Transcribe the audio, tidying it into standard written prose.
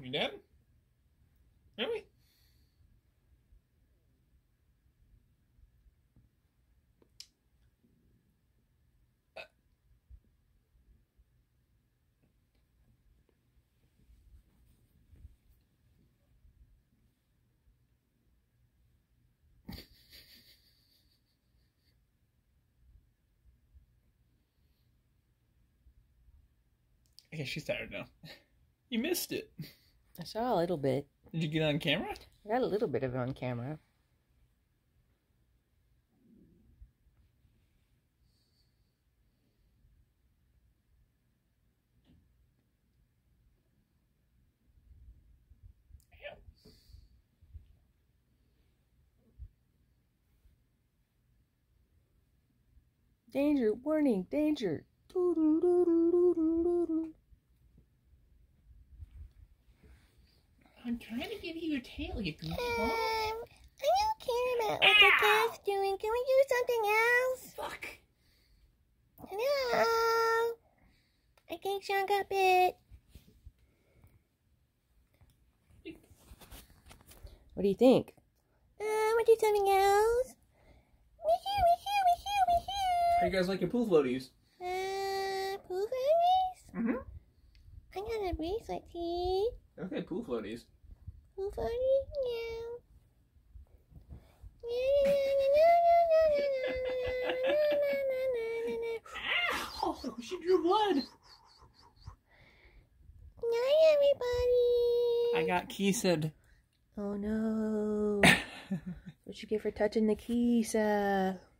You done? Really? I guess she's tired now. You missed it. I saw a little bit. Did you get on camera? I got a little bit of it on camera. Danger, warning, danger. I'm trying to give you your tail, you goofball. I don't care about what the cat's doing. Can we do something else? Fuck. Hello? I think Sean got bit. What do you think? Want to do something else? How you guys like your pool floaties? Pool floaties? Mm-hmm. I got a bracelet, see? Okay, pool floaties. Pool floaties? Yeah. Ow! She drew blood. Night, everybody. I got kissed. Oh no. What you get for touching the keys?